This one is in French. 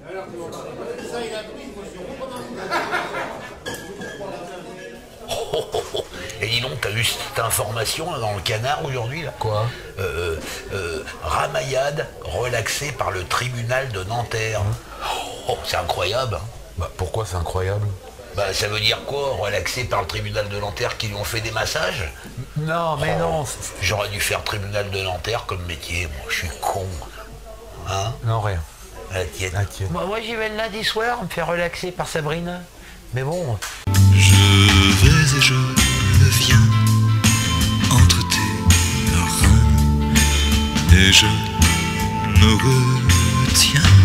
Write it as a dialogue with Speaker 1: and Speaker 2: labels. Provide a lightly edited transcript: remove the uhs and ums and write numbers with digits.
Speaker 1: Et dis donc, t'as vu cette information là, dans le Canard aujourd'hui là?
Speaker 2: Quoi?
Speaker 1: Ramayad relaxé par le tribunal de Nanterre. Oh, c'est incroyable. Hein.
Speaker 2: Bah pourquoi c'est incroyable?
Speaker 1: Bah ça veut dire quoi, relaxé par le tribunal de Nanterre qui lui ont fait des massages?
Speaker 2: Non, mais non.
Speaker 1: J'aurais dû faire tribunal de Nanterre comme métier, moi je suis con. Hein?
Speaker 2: Non, rien.
Speaker 1: La tienne.
Speaker 2: Bah, moi j'y vais le lundi soir, me faire relaxer par Sabrina. Mais bon.
Speaker 3: Je vais et je viens entre tes reins et je me retiens.